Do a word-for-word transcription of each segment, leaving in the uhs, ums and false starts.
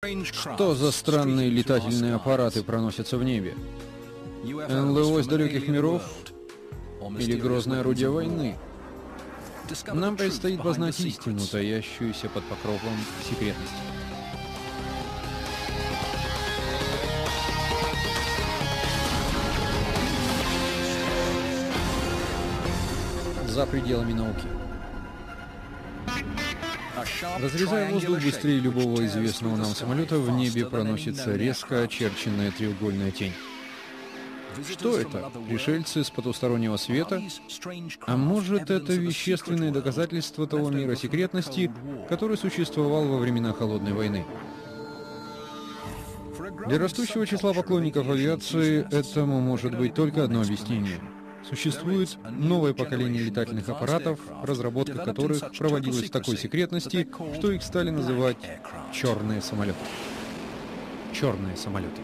Что за странные летательные аппараты проносятся в небе? эн эл о из далеких миров? Или грозное орудие войны? Нам предстоит познать истину, таящуюся под покровом секретности. За пределами науки. Разрезая воздух быстрее любого известного нам самолета, в небе проносится резко очерченная треугольная тень. Что это? Пришельцы с потустороннего света? А может, это вещественные доказательства того мира секретности, который существовал во времена Холодной войны? Для растущего числа поклонников авиации этому может быть только одно объяснение. Существует новое поколение летательных аппаратов, разработка которых проводилась в такой секретности, что их стали называть «черные самолеты». Черные самолеты.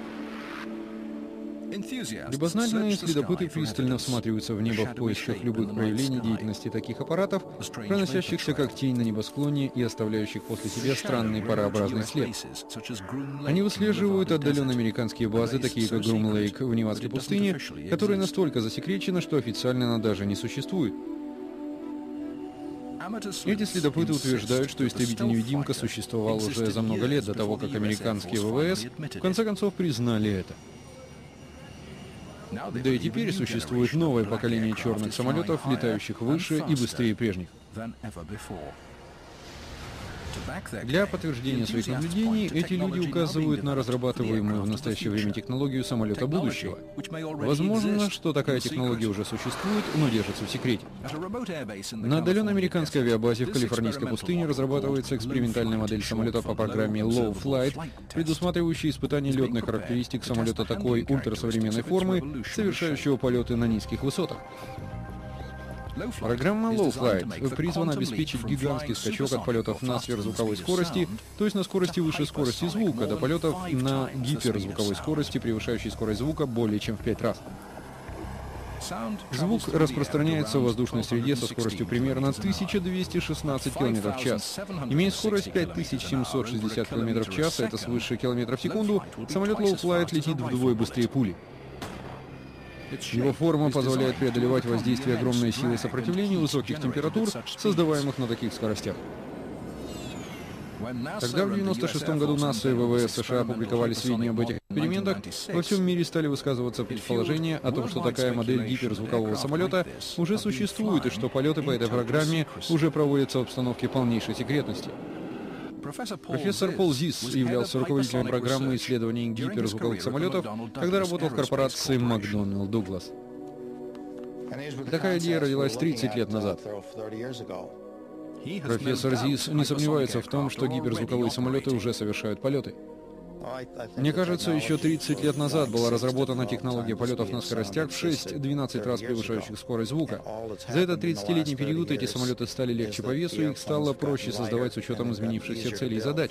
Любознательные следопыты пристально всматриваются в небо в поисках любых проявлений деятельности таких аппаратов, проносящихся как тень на небосклоне и оставляющих после себя странный парообразный след. Они выслеживают отдаленные американские базы, такие как Грум-Лейк в Невадской пустыне, которые настолько засекречены, что официально она даже не существует. Эти следопыты утверждают, что истребитель-невидимка существовал уже за много лет до того, как американские вэ вэ эс в конце концов признали это. Да и теперь существует новое поколение черных самолетов, летающих выше и быстрее прежних. Для подтверждения своих наблюдений эти люди указывают на разрабатываемую в настоящее время технологию самолета будущего. Возможно, что такая технология уже существует, но держится в секрете. На отдаленной американской авиабазе в калифорнийской пустыне разрабатывается экспериментальная модель самолета по программе Low Flight, предусматривающая испытание летных характеристик самолета такой ультрасовременной формы, совершающего полеты на низких высотах. Программа Low Flight призвана обеспечить гигантский скачок от полетов на сверхзвуковой скорости, то есть на скорости выше скорости звука, до полетов на гиперзвуковой скорости, превышающей скорость звука более чем в пять раз. Звук распространяется в воздушной среде со скоростью примерно тысяча двести шестнадцать километров в час. Имея скорость пять тысяч семьсот шестьдесят километров в час, это свыше километров в секунду, самолет Low Flight летит вдвое быстрее пули. Его форма позволяет преодолевать воздействие огромной силы сопротивления высоких температур, создаваемых на таких скоростях. Когда в девяносто шестом году НАСА и вэ вэ эс США опубликовали сведения об этих экспериментах, во всем мире стали высказываться предположения о том, что такая модель гиперзвукового самолета уже существует и что полеты по этой программе уже проводятся в обстановке полнейшей секретности. Профессор Пол Зис являлся руководителем программы исследований гиперзвуковых самолетов, когда работал в корпорации Макдоналл Дуглас. Такая идея родилась тридцать лет назад. Профессор Зис не сомневается в том, что гиперзвуковые самолеты уже совершают полеты. Мне кажется, еще тридцать лет назад была разработана технология полетов на скоростях в шесть-двенадцать раз превышающих скорость звука. За этот тридцатилетний период эти самолеты стали легче по весу, и их стало проще создавать с учетом изменившихся целей и задач.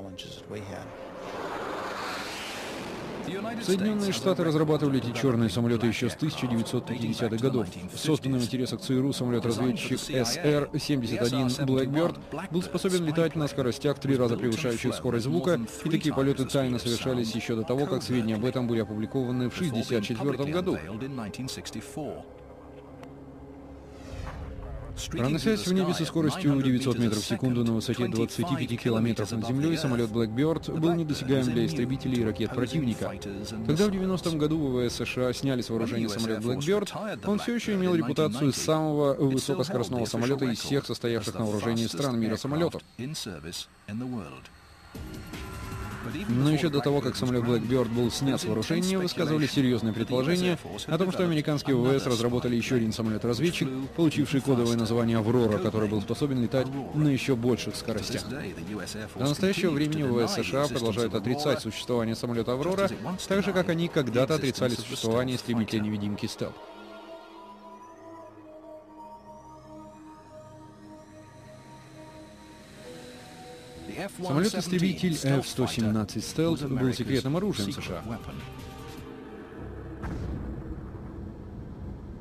Соединенные Штаты разрабатывали эти черные самолеты еще с тысяча девятьсот пятидесятых годов. Созданный в интересах ЦРУ самолет-разведчик эс эр семьдесят один Blackbird был способен летать на скоростях в три раза превышающих скорость звука, и такие полеты тайно совершались еще до того, как сведения об этом были опубликованы в шестьдесят четвёртом году. Проносясь в небе со скоростью девятьсот метров в секунду на высоте двадцати пяти километров над землей, самолет Blackbird был недосягаем для истребителей и ракет противника. Когда в девяностом году вэ вэ эс США сняли с вооружения самолет Blackbird, он все еще имел репутацию самого высокоскоростного самолета из всех состоявших на вооружении стран мира самолетов. Но еще до того, как самолет Blackbird был снят с вооружения, высказывали серьезные предположения о том, что американские вэ вэ эс разработали еще один самолет-разведчик, получивший кодовое название «Аврора», который был способен летать на еще больших скоростях. До настоящего времени вэ вэ эс США продолжают отрицать существование самолета «Аврора», так же, как они когда-то отрицали существование истребителя-невидимки «Стелп». Самолет-истребитель эф сто семнадцать Stealth был секретным оружием США.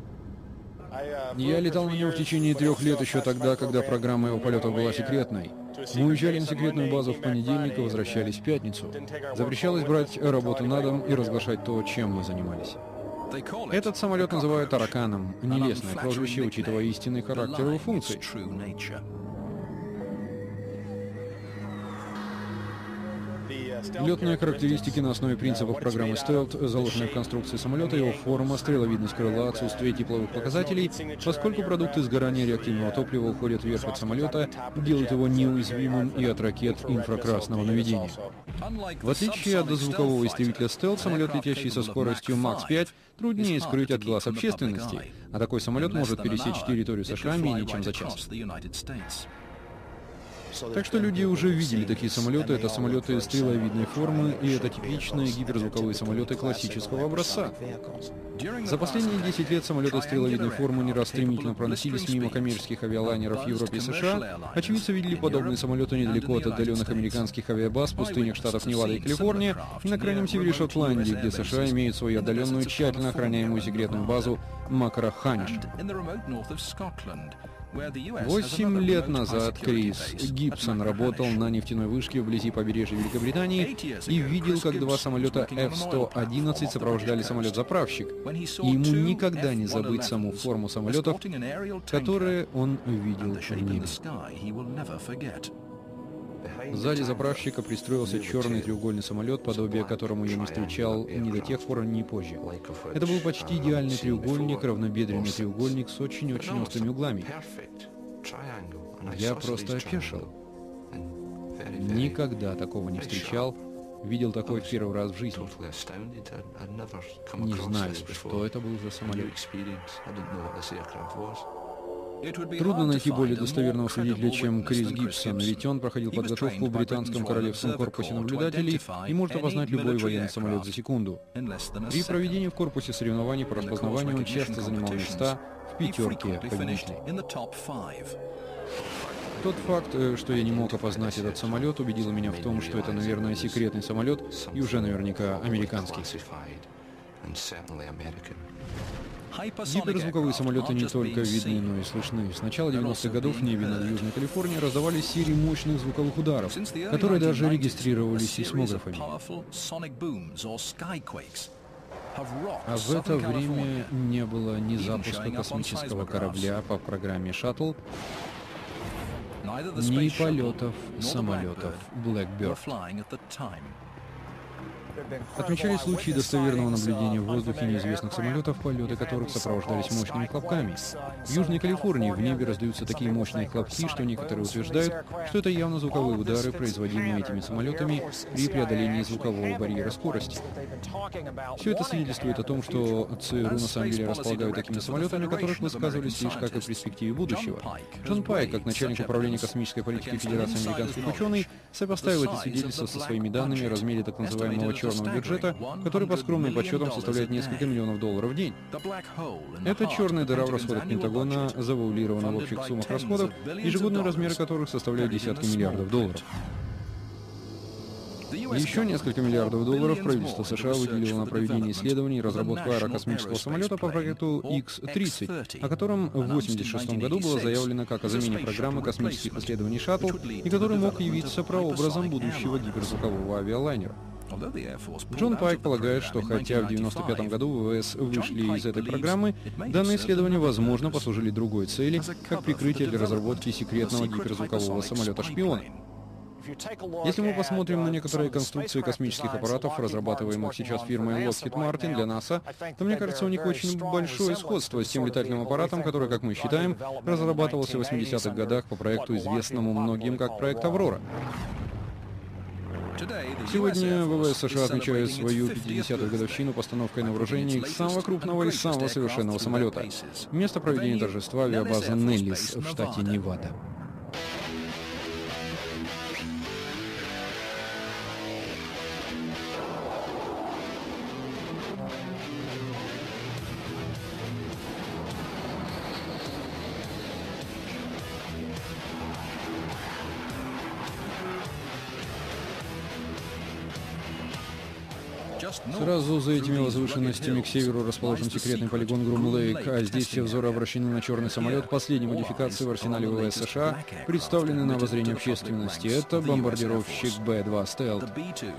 Я летал на нем в течение трех лет еще тогда, когда программа его полетов была секретной. Мы уезжали на секретную базу в понедельник и возвращались в пятницу. Запрещалось брать работу на дом и разглашать то, чем мы занимались. Этот самолет называют «тараканом», нелестное прозвище, учитывая истинный характер его функций. Летные характеристики на основе принципов программы стелт, заложенные в конструкции самолета, его форма, стреловидность крыла, отсутствие тепловых показателей, поскольку продукты сгорания реактивного топлива уходят вверх от самолета, делают его неуязвимым и от ракет инфракрасного наведения. В отличие от дозвукового истребителя стелт, самолет, летящий со скоростью Мах пять, труднее скрыть от глаз общественности, а такой самолет может пересечь территорию США менее чем за час. Так что люди уже видели такие самолеты. Это самолеты стреловидной формы, и это типичные гиперзвуковые самолеты классического образца. За последние десять лет самолеты стреловидной формы не раз стремительно проносились мимо коммерческих авиалайнеров в Европе и США. Очевидцы видели подобные самолеты недалеко от отдаленных американских авиабаз в пустынях штатов Невада и Калифорния и на крайнем севере Шотландии, где США имеют свою отдаленную, тщательно охраняемую секретную базу Макраханч. Восемь лет назад Крис Гибсон работал на нефтяной вышке вблизи побережья Великобритании и видел, как два самолета эф сто одиннадцать сопровождали самолет-заправщик. И ему никогда не забыть саму форму самолетов, которые он видел в небе. Сзади заправщика пристроился черный треугольный самолет, подобие которому я не встречал ни до тех пор, ни позже. Это был почти идеальный треугольник, равнобедренный треугольник с очень-очень острыми углами. Я просто опешил. Никогда такого не встречал. Видел такой в первый раз в жизни. Не знаю, что это был за самолет. Трудно найти более достоверного свидетеля, чем Крис Гибсон, ведь он проходил подготовку в британском королевском корпусе наблюдателей и может опознать любой военный самолет за секунду. При проведении в корпусе соревнований по распознаванию он часто занимал места в пятерке победителей. Тот факт, что я не мог опознать этот самолет, убедил меня в том, что это, наверное, секретный самолет и уже наверняка американский. Гиперзвуковые самолеты не только видны, но и слышны. С начала девяностых годов в небе над Южной Калифорнией раздавались серии мощных звуковых ударов, которые даже регистрировались сейсмографами. А в это время не было ни запуска космического корабля по программе «Шаттл», ни полетов самолетов Blackbird. Отмечали случаи достоверного наблюдения в воздухе неизвестных самолетов, полеты которых сопровождались мощными хлопками. В Южной Калифорнии в небе раздаются такие мощные хлопки, что некоторые утверждают, что это явно звуковые удары, производимые этими самолетами при преодолении звукового барьера скорости. Все это свидетельствует о том, что ЦРУ на самом деле располагают такими самолетами, о которых высказывались лишь как о перспективе будущего. Джон Пайк, как начальник управления космической политики Федерации американских ученых, сопоставил эти свидетельства со своими данными о размере так называемого черного бюджета, который по скромным подсчетам составляет несколько миллионов долларов в день. Это черная дыра в расходах Пентагона, завуалирована в общих суммах расходов, ежегодные размеры которых составляют десятки миллиардов долларов. Еще несколько миллиардов долларов правительство США выделило на проведение исследований и разработку аэрокосмического самолета по проекту икс тридцать, о котором в тысяча девятьсот восемьдесят шестом году было заявлено как о замене программы космических исследований «Шаттл», и который мог явиться прообразом будущего гиперзвукового авиалайнера. Джон Пайк полагает, что хотя в девяносто пятом году ВВС вышли из этой программы, данные исследования, возможно, послужили другой цели, как прикрытие для разработки секретного гиперзвукового самолета-шпиона. Если мы посмотрим на некоторые конструкции космических аппаратов, разрабатываемых сейчас фирмой Lockheed Martin для НАСА, то, мне кажется, у них очень большое сходство с тем летательным аппаратом, который, как мы считаем, разрабатывался в восьмидесятых годах по проекту, известному многим как проект «Аврора». Сегодня ВВС США отмечает свою пятидесятую годовщину постановкой на вооружение их самого крупного и самого совершенного самолета. Место проведения торжества — авиабаза Неллис в штате Невада. Сразу за этими возвышенностями к северу расположен секретный полигон Грум-Лейк, а здесь все взоры обращены на черный самолет последней модификации в арсенале ВВС США, представленный на обозрение общественности. Это бомбардировщик Бэ два Stealth.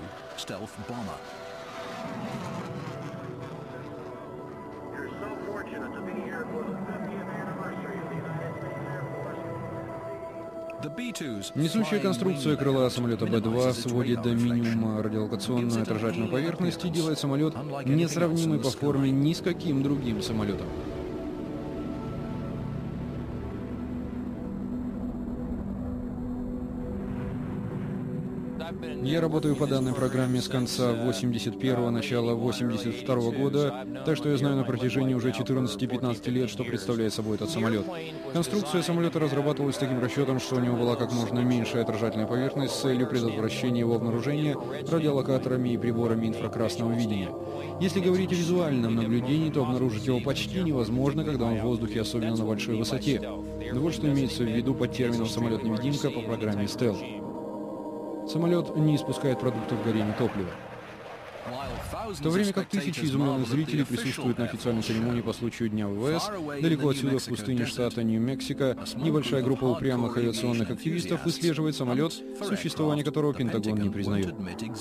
Несущая конструкция крыла самолета Бэ два сводит до минимума радиолокационную отражательную поверхность и делает самолет несравнимый по форме ни с каким другим самолетом. Я работаю по данной программе с конца восемьдесят первого, начала восемьдесят второго года, так что я знаю на протяжении уже четырнадцати-пятнадцати лет, что представляет собой этот самолет. Конструкция самолета разрабатывалась с таким расчетом, что у него была как можно меньшая отражательная поверхность с целью предотвращения его обнаружения радиолокаторами и приборами инфракрасного видения. Если говорить о визуальном наблюдении, то обнаружить его почти невозможно, когда он в воздухе, особенно на большой высоте. Но вот что имеется в виду под термином «самолет-невидимка» по программе Stealth. Самолет не испускает продуктов горения топлива. В то время как тысячи изумленных зрителей присутствуют на официальной церемонии по случаю Дня ВВС, далеко отсюда, в пустыне штата Нью-Мексико, небольшая группа упрямых авиационных активистов выслеживает самолет, существование которого Пентагон не признает.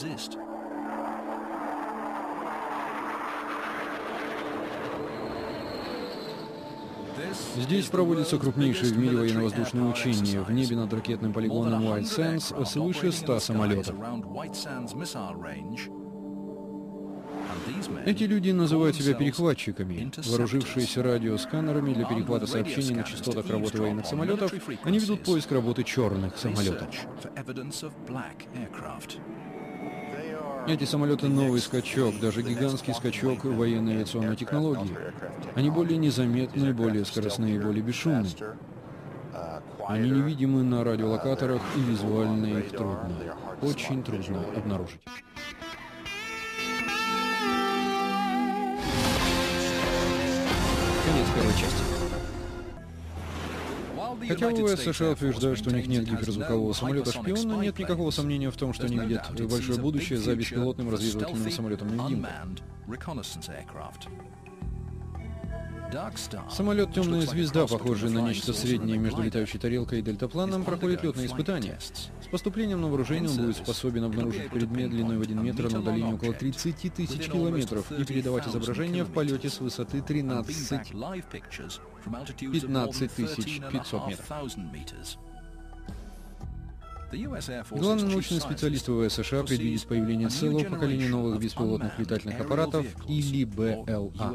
Здесь проводятся крупнейшие в мире военно-воздушные учения. В небе над ракетным полигоном White Sands свыше ста самолетов. Эти люди называют себя перехватчиками. Вооружившиеся радиосканерами для перехвата сообщений на частотах работы военных самолетов, они ведут поиск работы черных самолетов. Эти самолеты — новый скачок, даже гигантский скачок военной авиационной технологии. Они более незаметны, более скоростные и более бесшумны. Они невидимы на радиолокаторах, и визуально их трудно, очень трудно обнаружить. Конец первой части. Хотя ВВС США утверждают, что у них нет гиперзвукового самолета-шпиона, нет никакого сомнения в том, что они видят большое будущее за беспилотным разведывательным самолетом-невидимкой. Самолет «Темная звезда», похожий на нечто среднее между летающей тарелкой и дельтапланом, проходит летные испытания. С поступлением на вооружение он будет способен обнаружить предмет длиной в один метр на удалении около тридцати тысяч километров и передавать изображение в полете с высоты тринадцать-пятнадцать тысяч пятьсот метров. Главный научный специалист ВВС США предвидит появление целого поколения новых беспилотных летательных аппаратов или Бэ Эл А.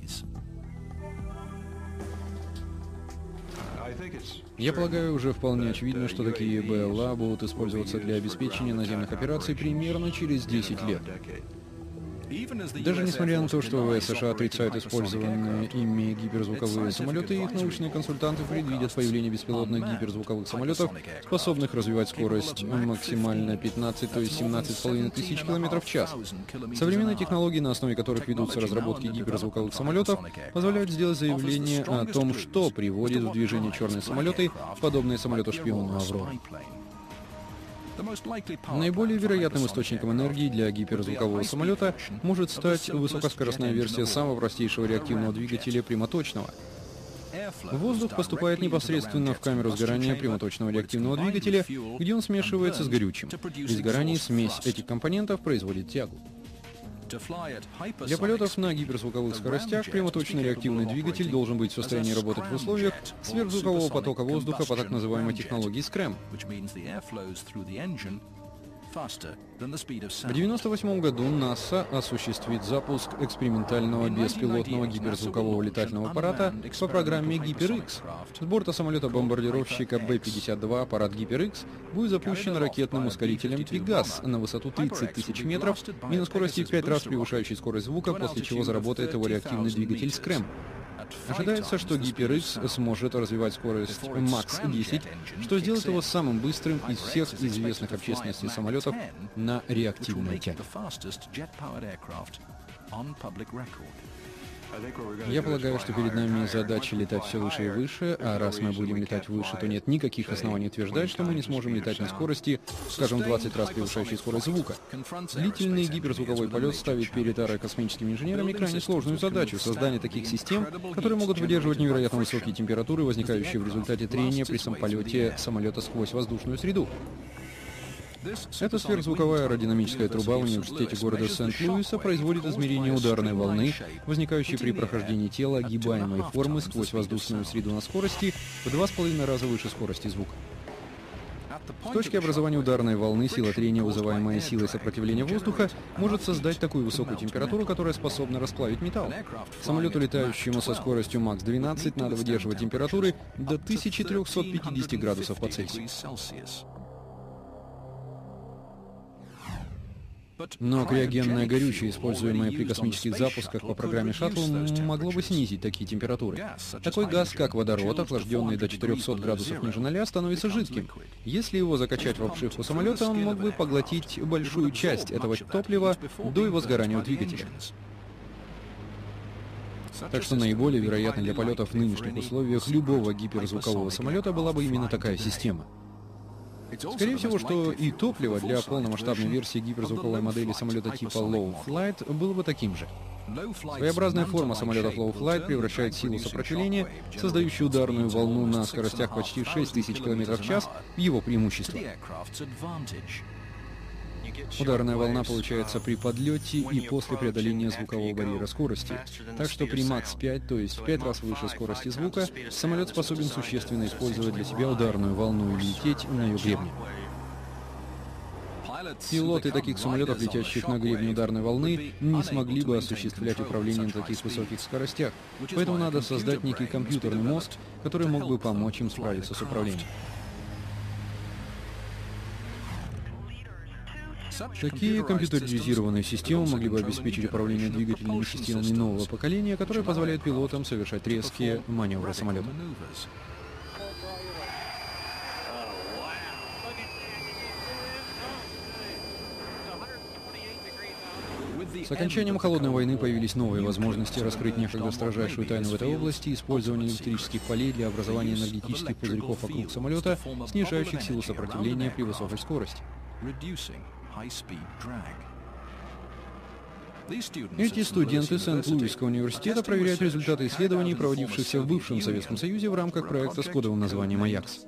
Я полагаю, уже вполне очевидно, что такие Бэ Эл А будут использоваться для обеспечения наземных операций примерно через десять лет. Даже несмотря на то, что ВВС США отрицают использованные ими гиперзвуковые самолеты, их научные консультанты предвидят появление беспилотных гиперзвуковых самолетов, способных развивать скорость максимально пятнадцать, то есть семнадцать с половиной тысяч километров в час. Современные технологии, на основе которых ведутся разработки гиперзвуковых самолетов, позволяют сделать заявление о том, что приводит в движение черные самолеты, подобные самолету-шпиону «Аврора». Наиболее вероятным источником энергии для гиперзвукового самолета может стать высокоскоростная версия самого простейшего реактивного двигателя прямоточного. Воздух поступает непосредственно в камеру сгорания прямоточного реактивного двигателя, где он смешивается с горючим. При сгорании смесь этих компонентов производит тягу. Для полетов на гиперзвуковых скоростях прямоточный реактивный двигатель должен быть в состоянии работать в условиях сверхзвукового потока воздуха по так называемой технологии скрэм. В девяносто восьмом году НАСА осуществит запуск экспериментального беспилотного гиперзвукового летательного аппарата по программе Гипер-Икс. С борта самолета-бомбардировщика Бэ пятьдесят два аппарат Гипер-Икс будет запущен ракетным ускорителем Пегас на высоту тридцать тысяч метров и на скорости в пять раз превышающей скорость звука, после чего заработает его реактивный двигатель скрэм. Ожидается, что Гипер-Икс сможет развивать скорость Мах десять, что сделает его самым быстрым из всех известных общественности самолетов на реактивной тяге. Я полагаю, что перед нами задача летать все выше и выше, а раз мы будем летать выше, то нет никаких оснований утверждать, что мы не сможем летать на скорости, скажем, двадцать раз превышающей скорость звука. Длительный гиперзвуковой полет ставит перед аэрокосмическими инженерами крайне сложную задачу — создание таких систем, которые могут выдерживать невероятно высокие температуры, возникающие в результате трения при самолете самолета сквозь воздушную среду. Эта сверхзвуковая аэродинамическая труба в университете города Сент-Луиса производит измерение ударной волны, возникающей при прохождении тела огибаемой формы сквозь воздушную среду на скорости в два с половиной раза выше скорости звука. В точке образования ударной волны сила трения, вызываемая силой сопротивления воздуха, может создать такую высокую температуру, которая способна расплавить металл. Самолету, летающему со скоростью Мах двенадцать, надо выдерживать температуры до тысячи трёхсот пятидесяти градусов по Цельсию. Но криогенное горючее, используемое при космических запусках по программе «Шаттл», могло бы снизить такие температуры. Такой газ, как водород, охлажденный до четырёхсот градусов ниже ноля, становится жидким. Если его закачать в обшивку самолета, он мог бы поглотить большую часть этого топлива до его сгорания у двигателя. Так что наиболее вероятной для полетов в нынешних условиях любого гиперзвукового самолета была бы именно такая система. Скорее всего, что и топливо для полномасштабной версии гиперзвуковой модели самолета типа Low Flight было бы таким же. Своеобразная форма самолетов Low Flight превращает силу сопротивления, создающую ударную волну на скоростях почти шесть тысяч километров в час, в его преимущество. Ударная волна получается при подлете и после преодоления звукового барьера скорости. Так что при Мах пять, то есть в пять раз выше скорости звука, самолет способен существенно использовать для себя ударную волну и лететь на ее гребне. Пилоты таких самолетов, летящих на гребне ударной волны, не смогли бы осуществлять управление на таких высоких скоростях. Поэтому надо создать некий компьютерный мозг, который мог бы помочь им справиться с управлением. Такие компьютеризированные системы могли бы обеспечить управление двигательными системами нового поколения, которые позволяют пилотам совершать резкие маневры самолета. С окончанием Холодной войны появились новые возможности раскрыть некогда строжайшую тайну в этой области — использование электрических полей для образования энергетических пузырьков вокруг самолета, снижающих силу сопротивления при высокой скорости. Эти студенты Сент-Луисского университета проверяют результаты исследований, проводившихся в бывшем Советском Союзе в рамках проекта с кодовым названием «Аякс».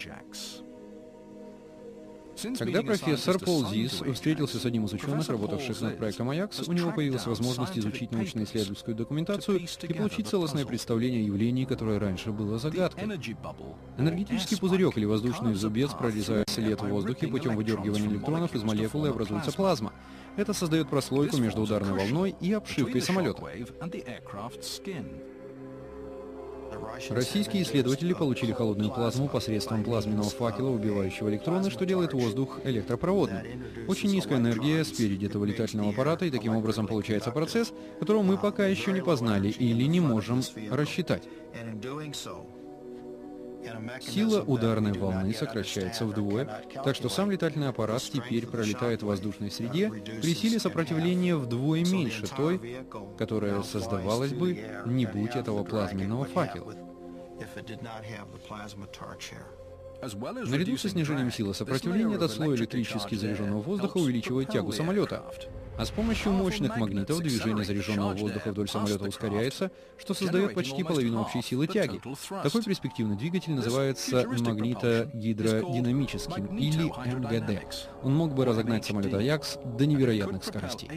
Когда профессор Пол Зис встретился с одним из ученых, работавших над проектом «Аякс», у него появилась возможность изучить научно-исследовательскую документацию и получить целостное представление о явлении, которое раньше было загадкой. Энергетический пузырек или воздушный зубец прорезает след в воздухе путем выдергивания электронов из молекулы, и образуется плазма. Это создает прослойку между ударной волной и обшивкой самолета. Российские исследователи получили холодную плазму посредством плазменного факела, убивающего электроны, что делает воздух электропроводным. Очень низкая энергия спереди этого летательного аппарата, и таким образом получается процесс, которого мы пока еще не познали или не можем рассчитать. Сила ударной волны сокращается вдвое, так что сам летательный аппарат теперь пролетает в воздушной среде при силе сопротивления вдвое меньше той, которая создавалась бы, не будь этого плазменного факела. Наряду со снижением силы сопротивления этот слой электрически заряженного воздуха увеличивает тягу самолета. А с помощью мощных магнитов движение заряженного воздуха вдоль самолета ускоряется, что создает почти половину общей силы тяги. Такой перспективный двигатель называется магнитогидродинамическим, или эм гэ дэ. Он мог бы разогнать самолет «Аякс» до невероятных скоростей.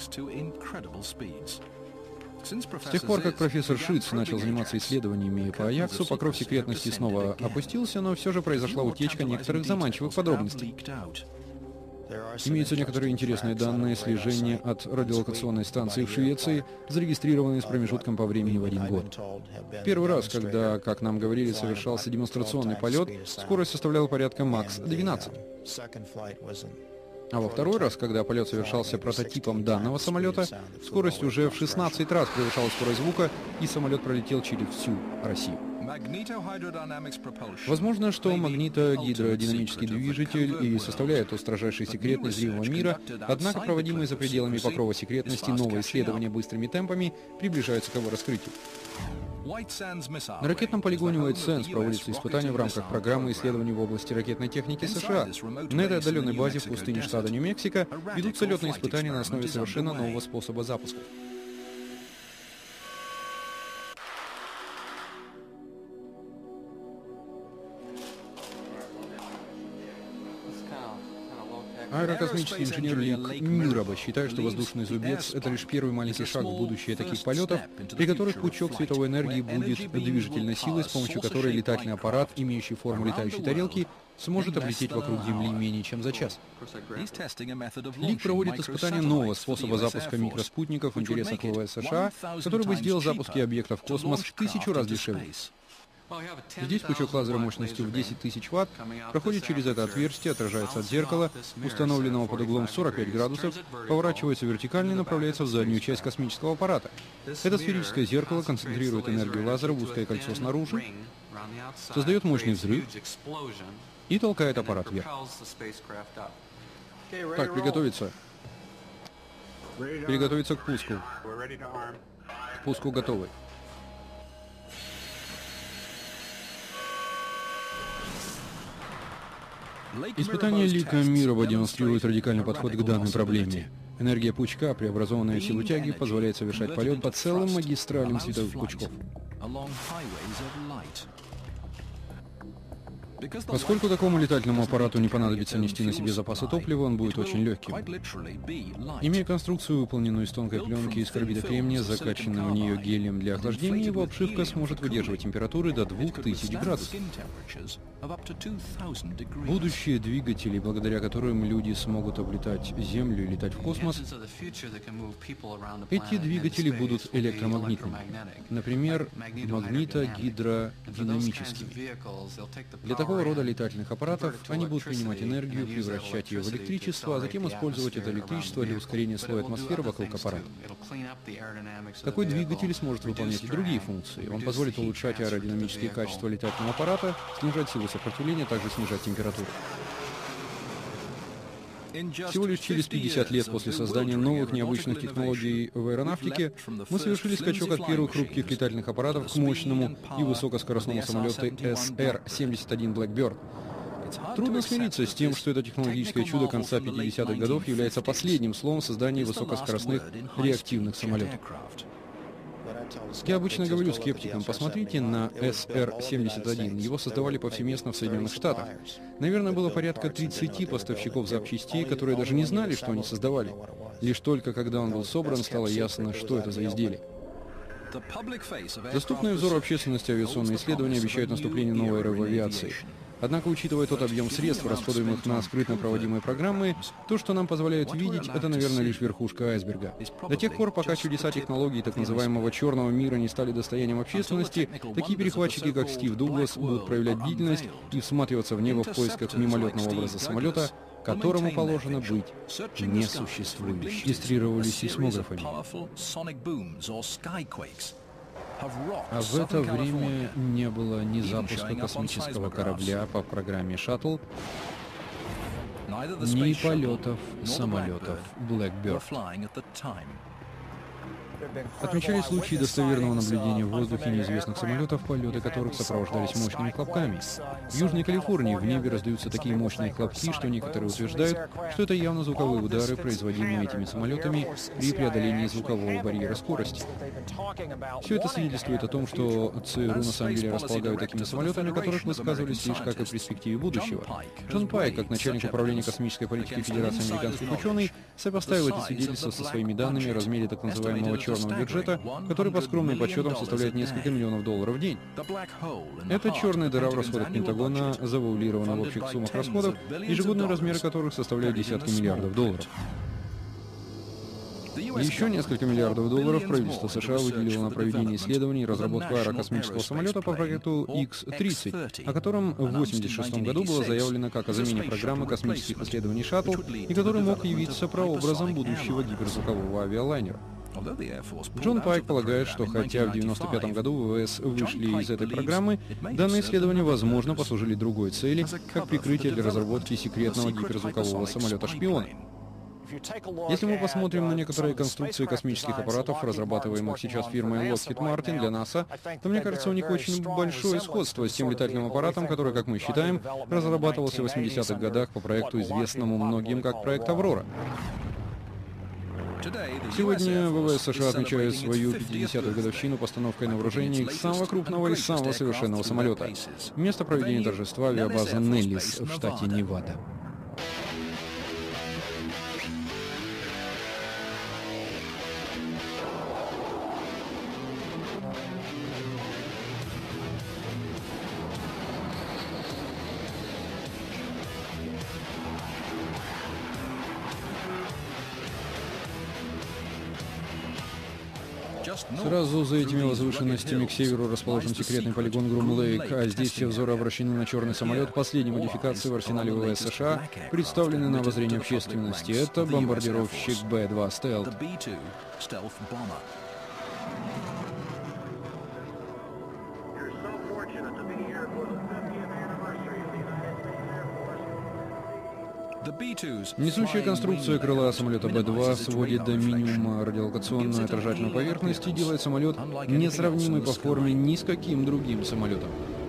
С тех пор, как профессор Шиц начал заниматься исследованиями по «Аяксу», покров секретности снова опустился, но все же произошла утечка некоторых заманчивых подробностей. Имеются некоторые интересные данные слежения от радиолокационной станции в Швеции, зарегистрированные с промежутком по времени в один год. Первый раз, когда, как нам говорили, совершался демонстрационный полет, скорость составляла порядка Мах двенадцать. А во второй раз, когда полет совершался прототипом данного самолета, скорость уже в шестнадцать раз превышала скорость звука, и самолет пролетел через всю Россию. Возможно, что магнито-гидродинамический движитель и составляет тот строжайший секрет незримого мира, однако проводимые за пределами покрова секретности новые исследования быстрыми темпами приближаются к его раскрытию. На ракетном полигоне White Sands проводятся испытания в рамках программы исследований в области ракетной техники США. На этой отдаленной базе в пустыне штата Нью-Мексико ведутся летные испытания на основе совершенно нового способа запуска. Аэрокосмический инженер Лик Мюраба считает, что воздушный зубец — это лишь первый маленький шаг в будущее таких полетов, при которых пучок световой энергии будет движительной силой, с помощью которой летательный аппарат, имеющий форму летающей тарелки, сможет облететь вокруг Земли менее чем за час. Лик проводит испытания нового способа запуска микроспутников в интересах ВВС США, который бы сделал запуски объектов в космос в тысячу раз дешевле. Здесь пучок лазера мощностью в десять тысяч ватт проходит через это отверстие, отражается от зеркала, установленного под углом сорок пять градусов, поворачивается вертикально и направляется в заднюю часть космического аппарата. Это сферическое зеркало концентрирует энергию лазера в узкое кольцо снаружи, создает мощный взрыв и толкает аппарат вверх. Так, приготовиться. Приготовиться к пуску. К пуску готовы. Испытания Лика Мюраба демонстрируют радикальный подход к данной проблеме. Энергия пучка, преобразованная в силу тяги, позволяет совершать полет по целым магистралям световых пучков. Поскольку такому летательному аппарату не понадобится нести на себе запасы топлива, он будет очень легким. Имея конструкцию, выполненную из тонкой пленки из карбида кремния, закачанным в нее гелием для охлаждения, его обшивка сможет выдерживать температуры до двух тысяч градусов. Будущее двигателей, благодаря которым люди смогут облетать Землю и летать в космос, эти двигатели будут электромагнитными, например, магнито-гидродинамическими. Для такого рода летательных аппаратов они будут принимать энергию, превращать ее в электричество, а затем использовать это электричество для ускорения слоя атмосферы вокруг аппарата. Такой двигатель сможет выполнять и другие функции. Он позволит улучшать аэродинамические качества летательного аппарата, снижать силу сопротивления, а также снижать температуру. Всего лишь через пятьдесят лет после создания новых необычных технологий в аэронавтике мы совершили скачок от первых хрупких летательных аппаратов к мощному и высокоскоростному самолету эс эр семьдесят один Blackbird. Трудно смириться с тем, что это технологическое чудо конца пятидесятых годов является последним словом в создании высокоскоростных реактивных самолетов. Я обычно говорю скептикам: посмотрите на эс эр семьдесят один. Его создавали повсеместно в Соединенных Штатах. Наверное, было порядка тридцати поставщиков запчастей, которые даже не знали, что они создавали. Лишь только когда он был собран, стало ясно, что это за изделие. Доступные взору общественности авиационные исследования обещают наступление новой эры в авиации. Однако, учитывая тот объем средств, расходуемых на скрытно проводимые программы, то, что нам позволяют видеть, это, наверное, лишь верхушка айсберга. До тех пор, пока чудеса технологий так называемого черного мира не стали достоянием общественности, такие перехватчики, как Стив Дуглас, будут проявлять бдительность и всматриваться в небо в поисках мимолетного образа самолета, которому положено быть несуществующим. Регистрировали сейсмографами. А в это время не было ни запуска космического корабля по программе «Шаттл», ни полетов самолетов Blackbird. Отмечали случаи достоверного наблюдения в воздухе неизвестных самолетов, полеты которых сопровождались мощными хлопками. В Южной Калифорнии в небе раздаются такие мощные хлопки, что некоторые утверждают, что это явно звуковые удары, производимые этими самолетами при преодолении звукового барьера скорости. Все это свидетельствует о том, что ЦРУ на самом деле располагают такими самолетами, о которых высказывались лишь как о перспективе будущего. Джон Пайк, как начальник управления космической политики Федерации американских ученых, сопоставил эти свидетельства со своими данными о размере так называемого черного бюджета, который по скромным подсчетам составляет несколько миллионов долларов в день. Это черная дыра в расходах Пентагона, завуалирована в общих суммах расходов, ежегодные размеры которых составляют десятки миллиардов долларов. Еще несколько миллиардов долларов правительство США выделило на проведение исследований и разработку аэрокосмического самолета по проекту икс тридцать, о котором в тысяча девятьсот восемьдесят шестом году было заявлено как о замене программы космических исследований «Шаттл», и который мог явиться прообразом будущего гиперзвукового авиалайнера. Джон Пайк полагает, что хотя в девяносто пятом году ВВС вышли из этой программы, данные исследования, возможно, послужили другой цели, как прикрытие для разработки секретного гиперзвукового самолета-шпиона. Если мы посмотрим на некоторые конструкции космических аппаратов, разрабатываемых сейчас фирмой Lockheed Martin для НАСА, то мне кажется, у них очень большое сходство с тем летательным аппаратом, который, как мы считаем, разрабатывался в восьмидесятых годах по проекту, известному многим как проект «Аврора». Сегодня ВВС США отмечает свою пятидесятую годовщину постановкой на вооружение их самого крупного и самого совершенного самолета. Место проведения торжества — авиабаза Неллис в штате Невада. Сразу за этими возвышенностями к северу расположен секретный полигон Грум-Лейк, а здесь все взоры обращены на черный самолет последней модификации в арсенале ВВС США, представленный на обозрение общественности. Это бомбардировщик Бэ два Stealth. Несущая конструкция крыла самолета Бэ два сводит до минимума радиолокационную отражательную поверхность и делает самолет несравнимый по форме ни с каким другим самолетом.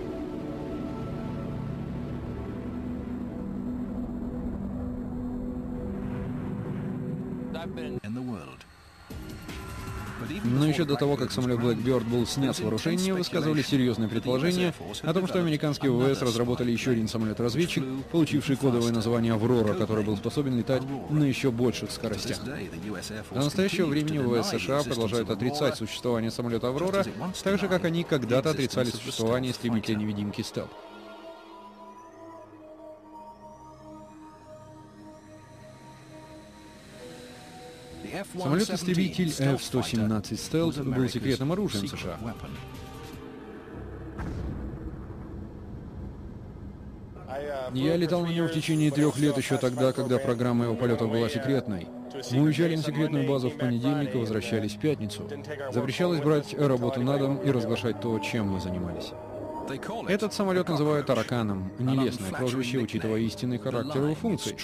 Но еще до того, как самолет Blackbird был снят с вооружения, высказывали серьезные предположения о том, что американские ВВС разработали еще один самолет-разведчик, получивший кодовое название «Аврора», который был способен летать на еще больших скоростях. До настоящего времени ВВС США продолжают отрицать существование самолета «Аврора», так же, как они когда-то отрицали существование истребителя-невидимки «Stealth». Самолет-истребитель эф сто семнадцать Stealth был секретным оружием США. Я летал на нем в течение трех лет еще тогда, когда программа его полетов была секретной. Мы уезжали на секретную базу в понедельник и возвращались в пятницу. Запрещалось брать работу на дом и разглашать то, чем мы занимались. Этот самолет называют «тараканом», нелестное прозвище, учитывая истинный характер его функций.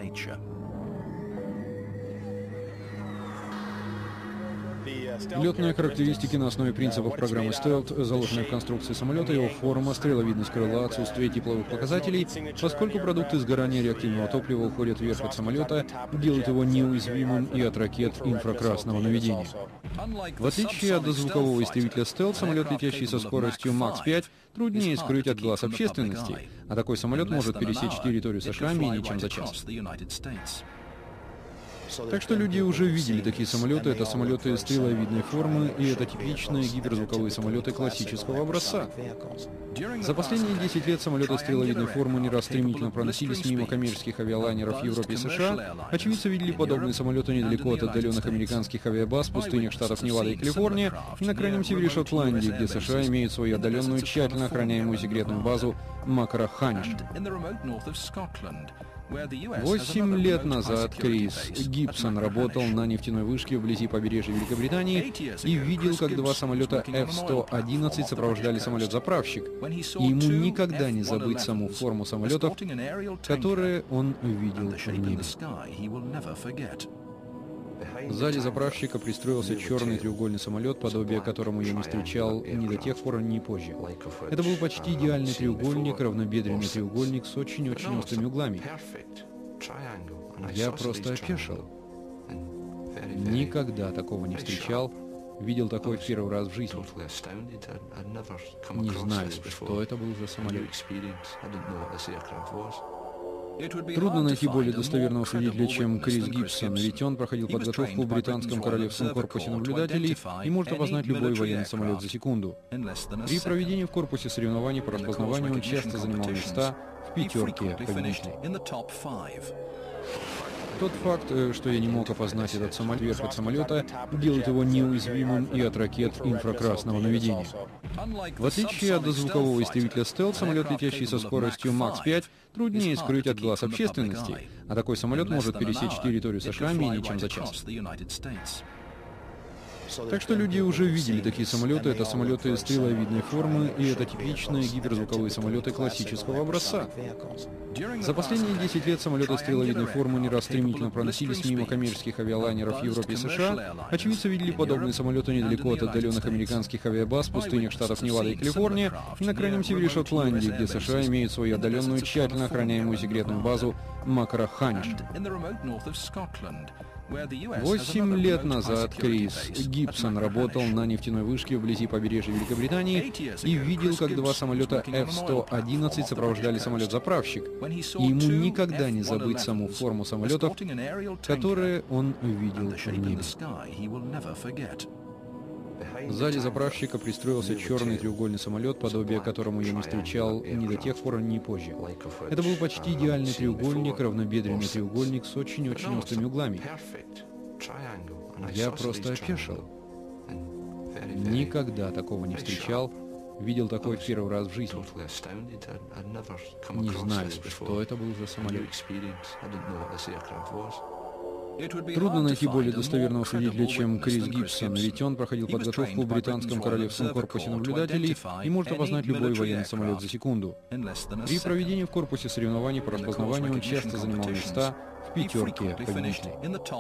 Летные характеристики на основе принципов программы Stealth, заложенные в конструкции самолета, его форма, стреловидность крыла, отсутствие тепловых показателей, поскольку продукты сгорания реактивного топлива уходят вверх от самолета, делают его неуязвимым и от ракет инфракрасного наведения. В отличие от дозвукового истребителя Stealth, самолет, летящий со скоростью Мах пять, труднее скрыть от глаз общественности, а такой самолет может пересечь территорию США менее чем за час. Так что люди уже видели такие самолеты. Это самолеты стреловидной формы, и это типичные гиперзвуковые самолеты классического образца. За последние десять лет самолеты стреловидной формы не раз стремительно проносились мимо коммерческих авиалайнеров в Европе и США. Очевидцы видели подобные самолеты недалеко от отдаленных американских авиабаз в пустынях штатов Невада и Калифорния, и на крайнем севере Шотландии, где США имеют свою отдаленную, тщательно охраняемую секретную базу Макраханч. Восемь лет назад Крис Гибсон работал на нефтяной вышке вблизи побережья Великобритании и видел, как два самолета эф сто одиннадцать сопровождали самолет-заправщик. И ему никогда не забыть саму форму самолетов, которые он видел в небе. Сзади заправщика пристроился черный треугольный самолет, подобие которому я не встречал ни до тех пор, ни позже. Это был почти идеальный треугольник, равнобедренный треугольник с очень-очень острыми углами. Я просто опешил. Никогда такого не встречал. Видел такой в первый раз в жизни. Не знаю, что это был за самолет. Трудно найти более достоверного свидетеля, чем Крис Гибсон, ведь он проходил подготовку в британском королевском корпусе наблюдателей и может опознать любой военный самолет за секунду. При проведении в корпусе соревнований по распознаванию он часто занимал места в пятерке победителей. Тот факт, что я не мог опознать этот самолет вверх от самолета, делает его неуязвимым и от ракет инфракрасного наведения. В отличие от дозвукового истребителя Stealth, самолет, летящий со скоростью Мах пять, труднее скрыть от глаз общественности, а такой самолет может пересечь территорию США менее чем за час. Так что люди уже видели такие самолеты. Это самолеты стреловидной формы, и это типичные гиперзвуковые самолеты классического образца. За последние десять лет самолеты стреловидной формы не раз стремительно проносились мимо коммерческих авиалайнеров в Европе и США. Очевидцы видели подобные самолеты недалеко от отдаленных американских авиабаз в пустынях штатов Невада и Калифорния и на крайнем севере Шотландии, где США имеют свою отдаленную, тщательно охраняемую секретную базу Макраханч. Восемь лет назад Крис Гибсон работал на нефтяной вышке вблизи побережья Великобритании и видел, как два самолета эф сто одиннадцать сопровождали самолет-заправщик. И ему никогда не забыть саму форму самолетов, которые он видел в небе. Сзади заправщика пристроился черный треугольный самолет, подобие которому я не встречал ни до тех пор, ни позже. Это был почти идеальный треугольник, равнобедренный треугольник с очень-очень острыми углами. Я просто опешил. Никогда такого не встречал. Видел такой в первый раз в жизни. Не знаю, что это был за самолет. Трудно найти более достоверного свидетеля, чем Крис Гибсон, ведь он проходил подготовку в британском королевском корпусе наблюдателей и может опознать любой военный самолет за секунду. При проведении в корпусе соревнований по распознаванию он часто занимал места в пятерке победителей.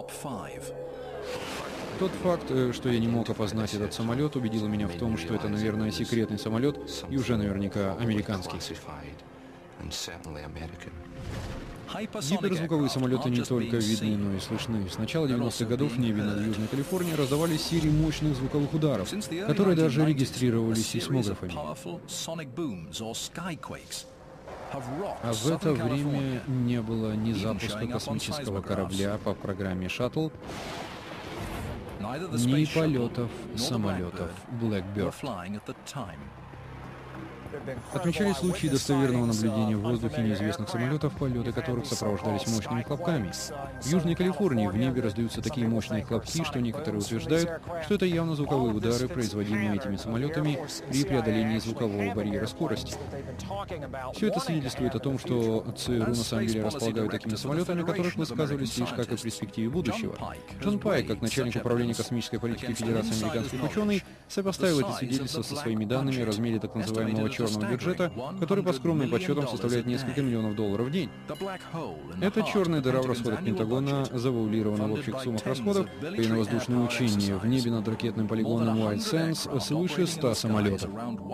Тот факт, что я не мог опознать этот самолет, убедил меня в том, что это, наверное, секретный самолет и уже наверняка американский. Гиперзвуковые самолеты не только видны, но и слышны. С начала девяностых годов в небе над Южной Калифорнией раздавались серии мощных звуковых ударов, которые даже регистрировались сейсмографами. А в это время не было ни запуска космического корабля по программе «Шаттл», ни полетов самолетов Blackbird. Отмечали случаи достоверного наблюдения в воздухе неизвестных самолетов, полеты которых сопровождались мощными хлопками. В Южной Калифорнии в небе раздаются такие мощные хлопки, что некоторые утверждают, что это явно звуковые удары, производимые этими самолетами при преодолении звукового барьера скорости. Все это свидетельствует о том, что ЦРУ на самом деле располагают такими самолетами, о которых высказывались лишь как о перспективе будущего. Джон Пайк, как начальник управления космической политики Федерации американских ученых, сопоставил эти свидетельства со своими данными о размере так называемого черного бюджета, который по скромным подсчетам составляет несколько миллионов долларов в день. Это черная дыра в расходах Пентагона завуалирована в общих суммах расходов военно-воздушные учения в небе над ракетным полигоном White Sands свыше ста самолетов.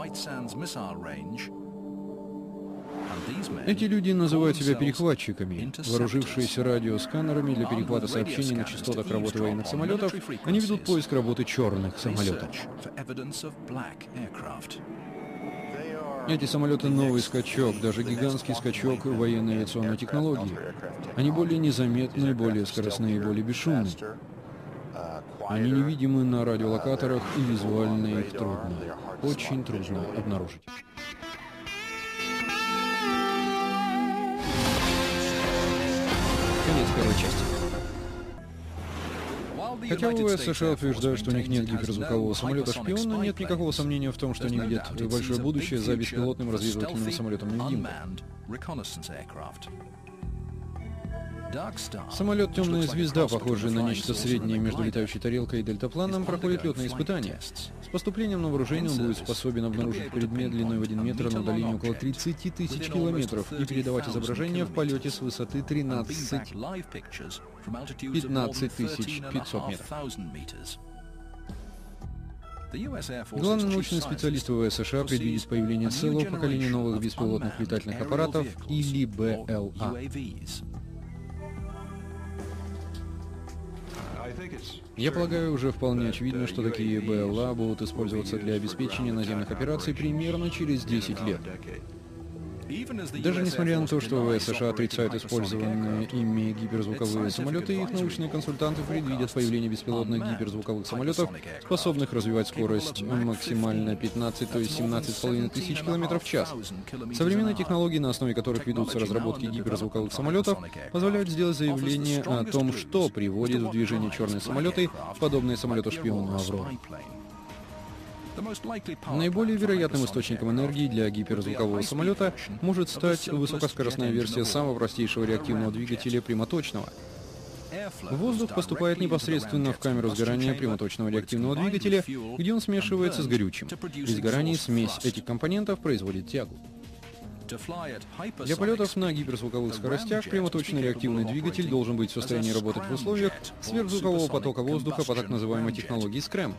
Эти люди называют себя перехватчиками. Вооружившиеся радиосканерами для перехвата сообщений на частотах работы военных самолетов, они ведут поиск работы черных самолетов. Эти самолеты — новый скачок, даже гигантский скачок военной авиационной технологии. Они более незаметны, более скоростные и более бесшумны. Они невидимы на радиолокаторах, и визуально их трудно, очень трудно обнаружить. Конец первой части. Хотя ВВС США утверждают, что у них нет гиперзвукового самолета-шпиона, нет никакого сомнения в том, что они видят большое будущее за беспилотным разведывательным самолетом-невидимкой. Самолет «Темная звезда», похожий на нечто среднее между летающей тарелкой и дельтапланом, проходит летные испытания. С поступлением на вооружение он будет способен обнаружить предмет длиной в один метр на удалении около тридцати тысяч километров и передавать изображение в полете с высоты тринадцать-пятнадцать тысяч пятьсот метров. Главный научный специалист ВВС США предвидит появление целого поколения новых беспилотных летательных аппаратов или бэ эл а. Я полагаю, уже вполне очевидно, что такие бэ эл а будут использоваться для обеспечения наземных операций примерно через десять лет. Даже несмотря на то, что ВВС США отрицают использованные ими гиперзвуковые самолеты, их научные консультанты предвидят появление беспилотных гиперзвуковых самолетов, способных развивать скорость максимально пятнадцать, то есть семнадцать с половиной тысяч километров в час. Современные технологии, на основе которых ведутся разработки гиперзвуковых самолетов, позволяют сделать заявление о том, что приводит в движение черные самолеты, подобные самолету-шпиону «Аврора». Наиболее вероятным источником энергии для гиперзвукового самолета может стать высокоскоростная версия самого простейшего реактивного двигателя прямоточного. Воздух поступает непосредственно в камеру сгорания прямоточного реактивного двигателя, где он смешивается с горючим. При сгорании смесь этих компонентов производит тягу. Для полетов на гиперзвуковых скоростях прямоточный реактивный двигатель должен быть в состоянии работать в условиях сверхзвукового потока воздуха по так называемой технологии скрэм.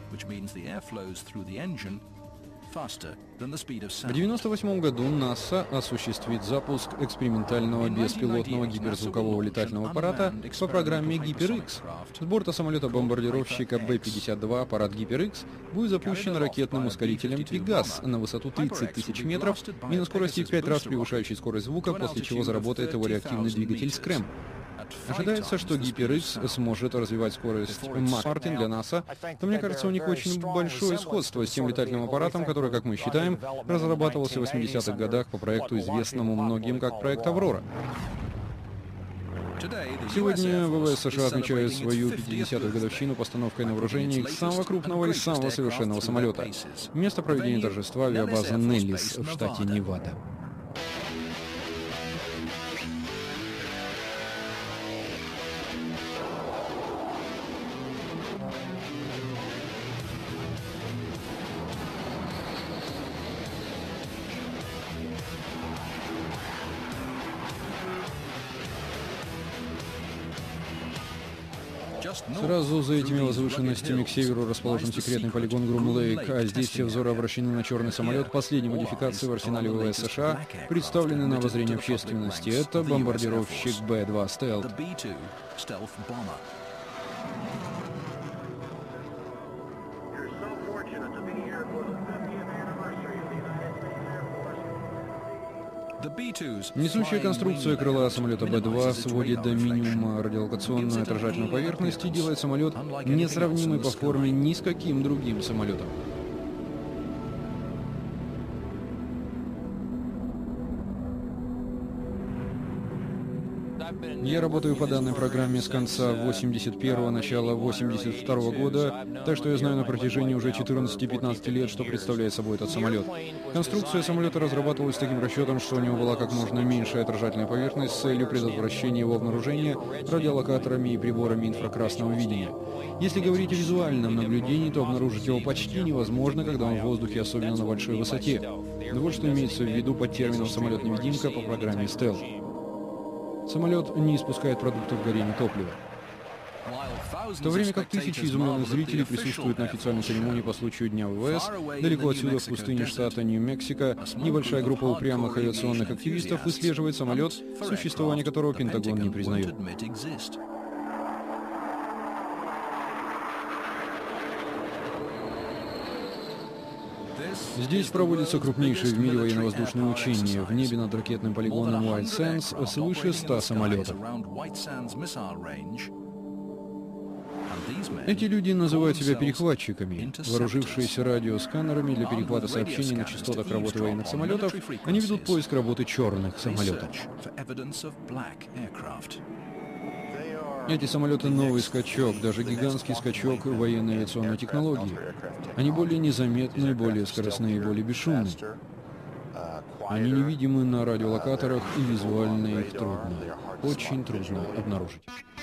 В девяносто восьмом году НАСА осуществит запуск экспериментального беспилотного гиперзвукового летательного аппарата по программе Гипер-Икс. С борта самолета-бомбардировщика Бэ пятьдесят два аппарат Гипер-Икс будет запущен ракетным ускорителем Пегас на высоту тридцать тысяч метров и на скорости в пять раз превышающей скорость звука, после чего заработает его реактивный двигатель скрэм. Ожидается, что Гипер-Икс сможет развивать скорость Мах-Мартин для НАСА, но мне кажется, у них очень большое сходство с тем летательным аппаратом, который, как мы считаем, разрабатывался в восьмидесятых годах по проекту, известному многим как проект «Аврора». Сегодня ВВС США отмечает свою пятидесятую годовщину постановкой на вооружение их самого крупного и самого совершенного самолета. Место проведения торжества — авиабаза Неллис в штате Невада. Сразу за этими возвышенностями к северу расположен секретный полигон Грум-Лейк, а здесь все взоры обращены на черный самолет последней модификации в арсенале ВВС США, представленный на обозрение общественности. Это бомбардировщик Бэ два Stealth. Несущая конструкция крыла самолета Бэ два сводит до минимума радиолокационную отражательную поверхность и делает самолет несравнимый по форме ни с каким другим самолетом. Я работаю по данной программе с конца восемьдесят первого, начала восемьдесят второго года, так что я знаю на протяжении уже четырнадцати-пятнадцати лет, что представляет собой этот самолет. Конструкция самолета разрабатывалась с таким расчетом, что у него была как можно меньшая отражательная поверхность с целью предотвращения его обнаружения радиолокаторами и приборами инфракрасного видения. Если говорить о визуальном наблюдении, то обнаружить его почти невозможно, когда он в воздухе, особенно на большой высоте. Но вот что имеется в виду под термином «самолет-невидимка» по программе «Стелс». Самолет не испускает продуктов горения топлива. В то время как тысячи изумленных зрителей присутствуют на официальной церемонии по случаю Дня ВВС, далеко отсюда, в пустыне штата Нью-Мексико, небольшая группа упрямых авиационных активистов выслеживает самолет, существование которого Пентагон не признает. Здесь проводятся крупнейшие в мире военно-воздушные учения. В небе над ракетным полигоном White Sands свыше ста самолетов. Эти люди называют себя перехватчиками. Вооружившиеся радиосканерами для перехвата сообщений на частотах работы военных самолетов, они ведут поиск работы черных самолетов. Эти самолеты — новый скачок, даже гигантский скачок военной авиационной технологии. Они более незаметны, более скоростные и более бесшумны. Они невидимы на радиолокаторах, и визуально их трудно, очень трудно обнаружить.